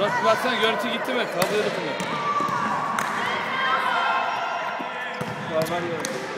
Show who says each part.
Speaker 1: Murat bir baksana görüntü gitti mi? Kablo yapımı. Var görüntü.